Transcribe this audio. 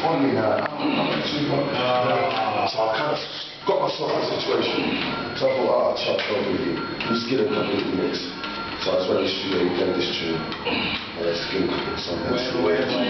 on me now. I'm actually got so I kind of got myself in a situation. So I thought, Chuck, don't really. Just get a couple of mix. So I was ready to shoot and play this tune. Let's get some.